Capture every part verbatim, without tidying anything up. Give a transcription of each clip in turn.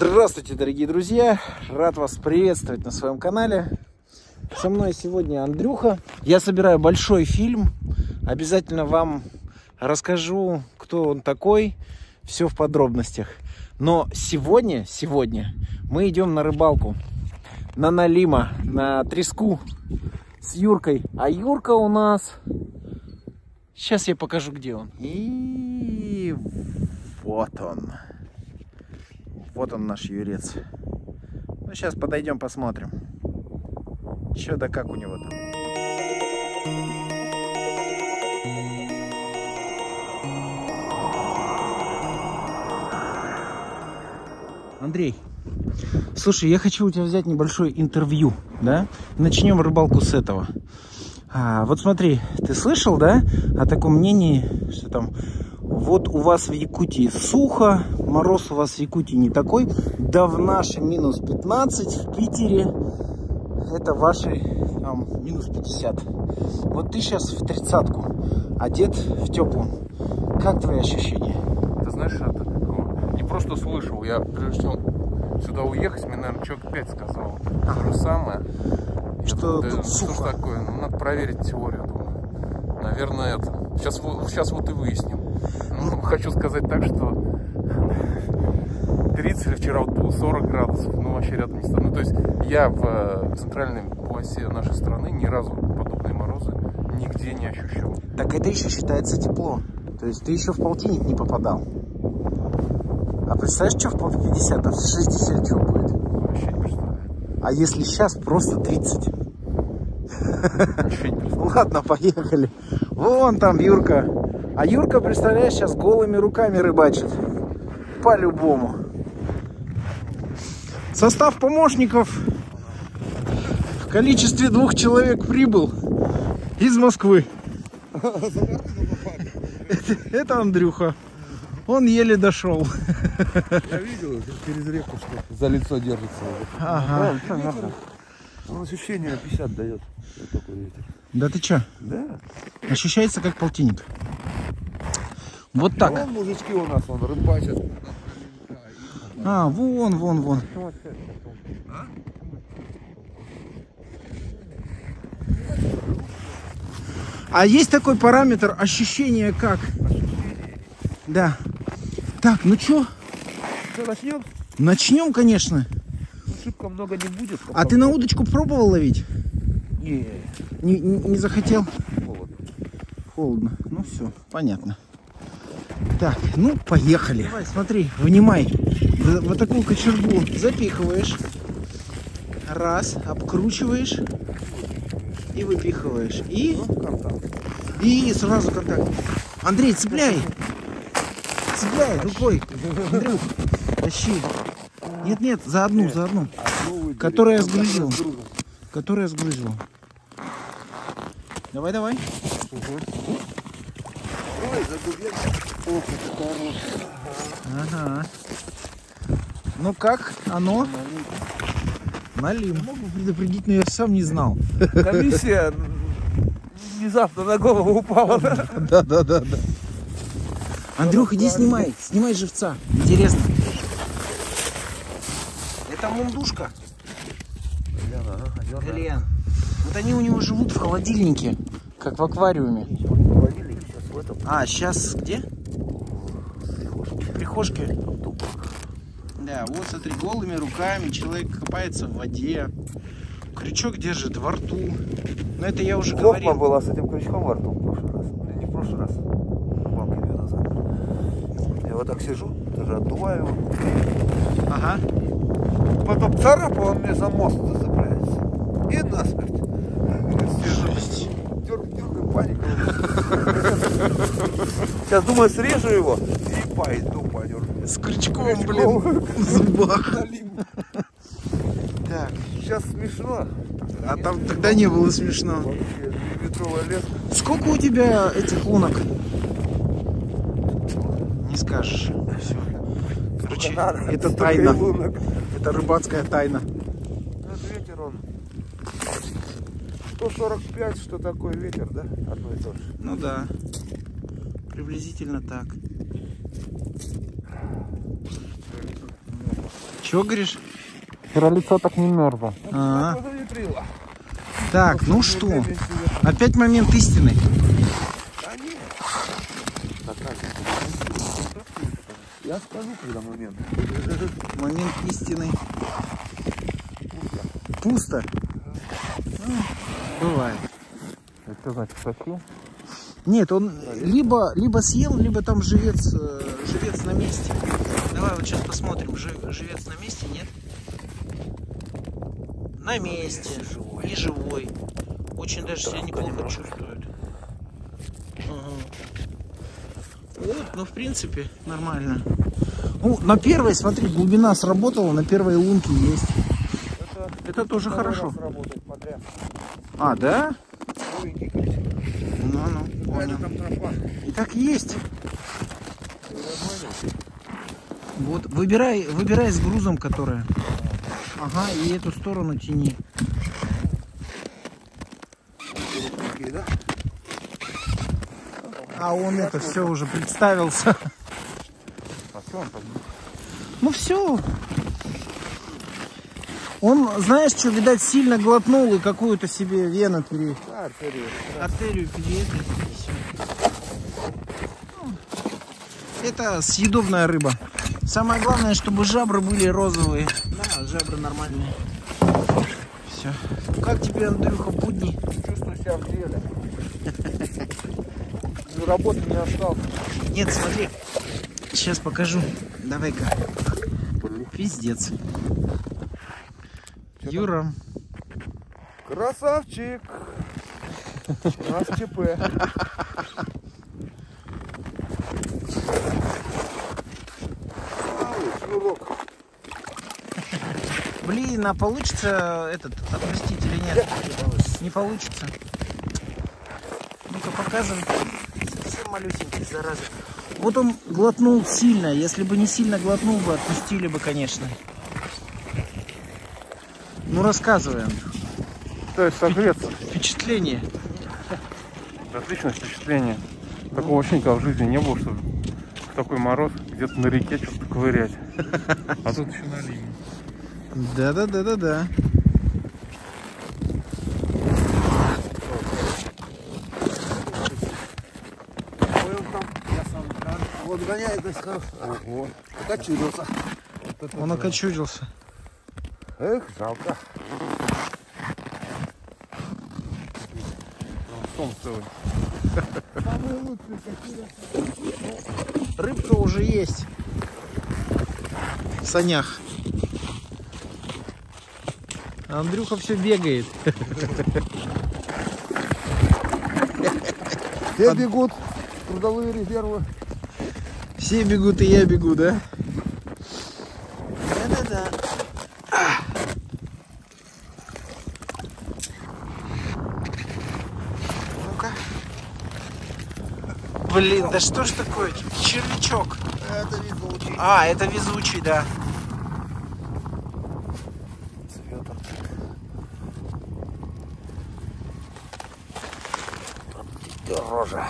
Здравствуйте, дорогие друзья! Рад вас приветствовать на своем канале. Со мной сегодня Андрюха. Я собираю большой фильм. Обязательно вам расскажу, кто он такой. Все в подробностях. Но сегодня, сегодня мы идем на рыбалку. На налима, на треску с Юркой. А Юрка у нас... Сейчас я покажу, где он. И вот он. Вот он, наш юрец. Ну, сейчас подойдем, посмотрим. Что да как у него там. Андрей, слушай, я хочу у тебя взять небольшое интервью, да? Начнем рыбалку с этого. А, вот смотри, ты слышал, да, о таком мнении, что там... Вот у вас в Якутии сухо, мороз у вас в Якутии не такой. Да в наши минус пятнадцать, в Питере это ваши там, минус пятьдесят. Вот ты сейчас в тридцатку, одет в теплом. Как твои ощущения? Ты знаешь, это не просто слышал. Я прежде чем сюда уехать, мне, наверное, человек пять сказал то же самое. Что это, тут да, сухо? Что такое? Ну, надо проверить теорию, думаю. Наверное, это. Сейчас, сейчас вот и выясним. Ну, хочу сказать так, что тридцать, вчера вот было сорок градусов, ну вообще рядом не стоит. Ну, то есть я в центральной полосе нашей страны ни разу подобные морозы нигде не ощущал. Так это еще считается тепло. То есть ты еще в полтинник не попадал. А представляешь, что в полтора пятьдесят, а в шестьдесят что будет? Вообще не представляю. А если сейчас просто тридцать? Вообще не представляю. Ладно, поехали. Вон там Юрка. А Юрка, представляешь, сейчас голыми руками рыбачит. По-любому. Состав помощников в количестве двух человек прибыл из Москвы. Это, это Андрюха. Он еле дошел. Я видел, через реку что за лицо держится. Ага. Он ощущение пятьдесят дает. Такой ветер. Да ты чё? Да. Ощущается как полтинник. Вот так. Вон мужички у нас, он рыбачат. А, вон, вон, вон. А есть такой параметр ощущения как? Да. Так, ну чё? Что, начнем? Начнем, конечно. Шибко много не будет. А ты на удочку пробовал ловить? Не, Не, не, не захотел? холодно. Холодно. Ну все, понятно. Так, ну поехали. Давай, смотри, вынимай. Вот такую кочергу запихиваешь. Раз, обкручиваешь и выпихиваешь. И, и сразу контакт. Андрей, цепляй. Цепляй рукой. Андрюх, тащи. Нет, нет, за одну, за одну. Которую я сгрузил. Которую я сгрузил. Давай, давай. Ага. Ну как оно? Налим. Могу предупредить, но я сам не знал. Комиссия внезапно на голову упала. Да? Да, да, да, да. Андрюх, иди снимай. Снимай живца. Интересно. Это мундушка. Галиан. Вот они у него живут в холодильнике, как в аквариуме. А, сейчас где? В прихожке. Да, вот смотри, голыми руками человек копается в воде. Крючок держит во рту. Но это я уже говорил. Копма была с этим крючком во рту в прошлый раз. Ну, не в прошлый раз. Два две назад. Я вот так сижу, даже отдуваю его. Ага. Потом царап, он мне за мост зацепляется. И насмерть. Жесть. Дерг, дергаю, паника. Сейчас думаю, срежу его и пойду подергаю. С крючком, блин, в зубах. Так, сейчас смешно. А там тогда не было смешно. Вообще, метровая леска. Сколько у тебя этих лунок? Не скажешь. Все. Короче, Надо, это столько тайна. и лунок. Это рыбацкая тайна. Этот ветер он сто сорок пять, что такое ветер, да? Одно и то же. Ну да. Приблизительно так. Чё говоришь? Вчера лицо так не мерзло. А -а -а. Так, ну что? Опять момент истины. Я скажу, когда момент. Момент истины. Пусто. Ну, бывает. Это что значит, совсем? Нет, он либо, либо съел, либо там живец, живец на месте. Давай вот сейчас посмотрим. Живец на месте, нет? На месте. И живой. Очень даже себя неплохо чувствует. Ага. Вот, ну в принципе нормально. Ну, на первой, смотри, глубина сработала, на первой лунке есть. Это, Это тоже хорошо. Подряд. А, да? Ну, ну, Это понял. там тропа. И так есть. Вот, выбирай, выбирай с грузом, которая. Ага, и эту сторону тяни. Да? А он это все уже представился. А что он так? Ну все. Он, знаешь, что, видать, сильно глотнул и какую-то себе вену пере... А, артерию. артерию переехал. Это съедобная рыба. Самое главное, чтобы жабры были розовые. Да, жабры нормальные. Все. Как тебе, Андрюха, будни? Чувствую себя в деле. Ну, работы не осталось. Нет, смотри. Сейчас покажу. Давай-ка. Пиздец. Юра. Красавчик. У нас ЧП. Шнурок. Блин, а получится этот отпустить или нет? Не получится. Ну-ка показывай. Совсем малюсенький, зараза. Вот он глотнул сильно. Если бы не сильно глотнул бы, отпустили бы, конечно. Ну рассказывай, Андрюх. То есть согреться. Впечатление. Отличное впечатление. Такого вообще никогда в жизни не было, что в такой мороз где-то на реке что-то ковырять. А тут еще на линии. Да-да-да-да-да. Вот гоняет, ого, окочурился. Он окочурился. Эх, жалко. Сом целый. Рыбка уже есть в санях. А Андрюха все бегает. Все бегут, трудовые резервы. Все бегут, и я бегу, да? Да-да-да. Ну-ка. Блин, да что ж такое? Червячок. Это везучий. А, это везучий, да. Дороже.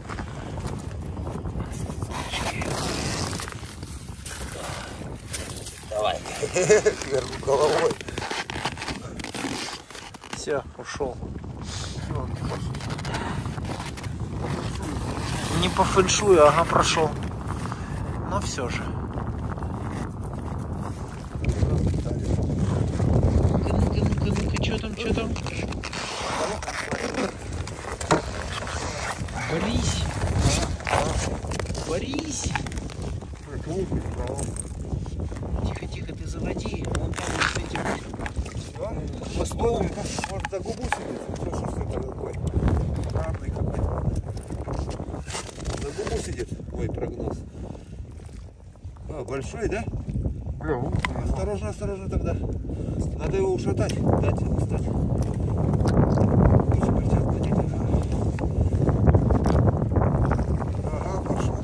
Давай. Вверху головой. Все, ушел. Не по фэншую, ага, прошел. Но все же. Ну-ка, ну-ка, ну-ка, ну-ка, что там, что там? Борись. Борись. Тихо, тихо, ты заводи. Вон там с этим. Мостовый, может, за губу сидит? Что, что это такое? Правный какой. За губу сидит? Ой, прогноз. А, большой, да? Осторожно, осторожно тогда. Надо его ушатать, дать встать. Ага, пошел.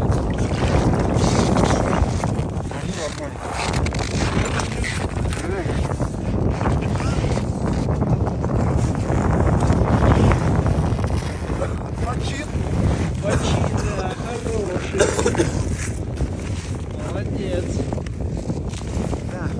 Мочит. Мочит, да, хороший. Молодец. Да.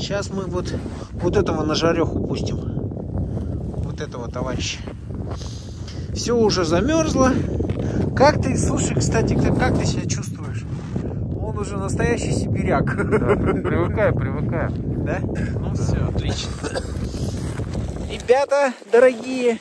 Сейчас мы вот, вот этого на жареху пустим. Вот этого товарища. Все уже замерзло. Как ты, слушай, кстати, как ты себя чувствуешь? Он уже настоящий сибиряк. Да, привыкаю, привыкаю. Да? Ну все, отлично. Ребята, дорогие.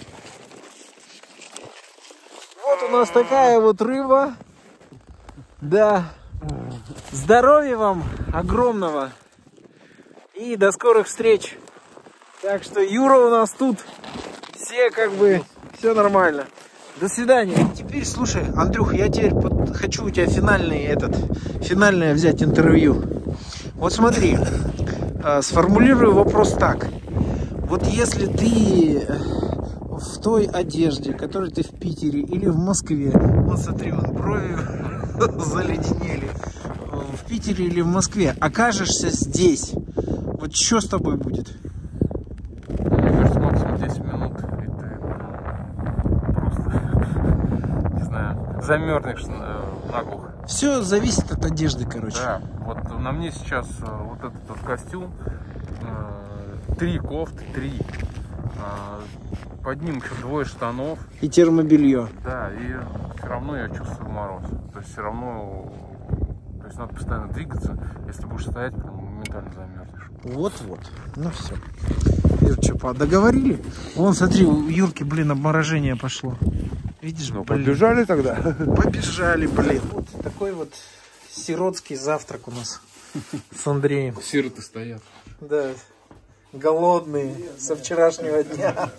Вот у нас такая вот рыба. Да. Здоровья вам огромного. И до скорых встреч. Так что Юра у нас тут. Все как бы, все нормально. До свидания. Теперь, слушай, Андрюх, я теперь под... хочу у тебя финальный этот, финальное взять интервью. Вот смотри, э, сформулирую вопрос так. Вот если ты в той одежде, которой ты в Питере или в Москве, вот смотри, вон брови заледенели, в Питере или в Москве, окажешься здесь, вот что с тобой будет? Мне кажется, максимум десять минут, и ты просто, не знаю, замерзнешь наглухо. Все зависит от одежды, короче. Да, вот на мне сейчас вот этот вот костюм, три кофты, три, под ним еще двое штанов. И термобелье. Да, и все равно я чувствую мороз. То есть все равно, то есть надо постоянно двигаться. Если будешь стоять, прям моментально замерзнешь. Вот-вот. Ну все. Юрча, договорили? Вон, смотри, у Юрки, блин, обморожение пошло. Видишь, Ну, блин. побежали тогда. Побежали, блин. Вот такой вот сиротский завтрак у нас с Андреем. Сироты стоят. Да. Голодные со вчерашнего дня.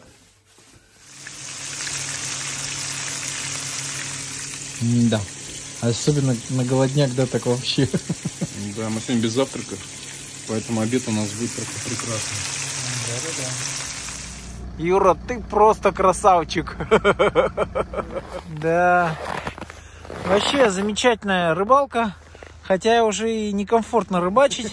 Да. Особенно на голодняк, да, так вообще. Да, мы сегодня без завтрака, поэтому обед у нас будет прекрасный. Да-да-да. Юра, ты просто красавчик. Да. Вообще замечательная рыбалка. Хотя уже и некомфортно рыбачить.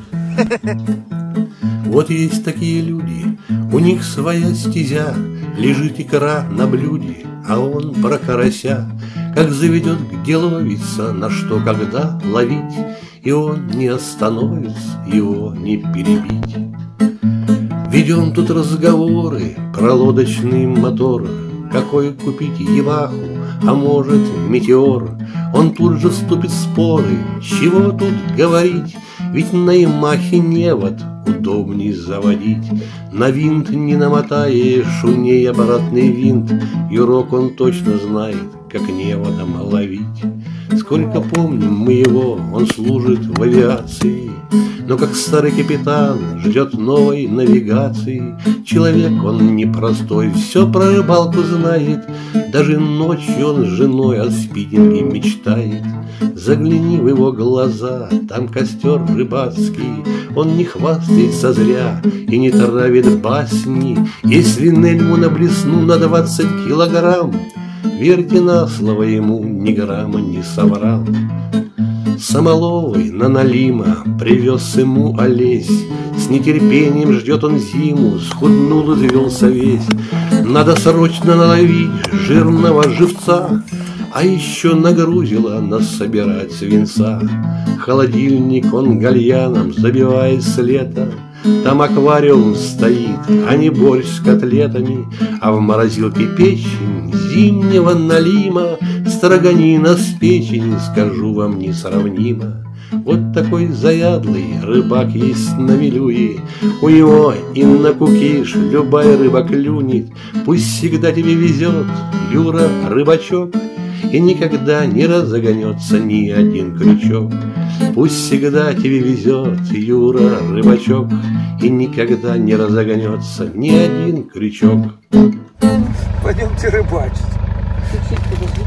Вот есть такие люди, у них своя стезя, лежит икра на блюде, а он про карася, как заведет где ловиться, на что когда ловить, и он не остановится, его не перебить. Ведем тут разговоры про лодочный мотор, какой купить Ямаху, а может Метеор. Он тут же вступит в споры, чего тут говорить, ведь на Ямахе невод удобней заводить. На винт не намотаешь, у ней обратный винт, Юрок он точно знает, как неводом ловить. Сколько помним мы его, он служит в авиации, но как старый капитан ждет новой навигации. Человек он непростой, все про рыбалку знает, даже ночью он с женой о спиннинге мечтает. Загляни в его глаза, там костер рыбацкий, он не хвастается зря и не травит басни. Если нельму на блесну на двадцать килограмм, верьте на слово, ему ни грамма не соврал. Самоловый на налима привез ему Олесь, с нетерпением ждет он зиму, схуднул и завелся весь. Надо срочно наловить жирного живца, а еще нагрузила нас собирать свинца. Холодильник он гальяном забивает с лета, там аквариум стоит, а не борщ с котлетами, а в морозилке печень зимнего налима, строганина с печени, скажу вам, несравнима. Вот такой заядлый рыбак есть на Вилюе, у него и на кукиш любая рыба клюнет. Пусть всегда тебе везет, Юра, рыбачок, и никогда не разогнется ни один крючок. Пусть всегда тебе везет, Юра, рыбачок, и никогда не разогнется ни один крючок. Пойдемте рыбачить.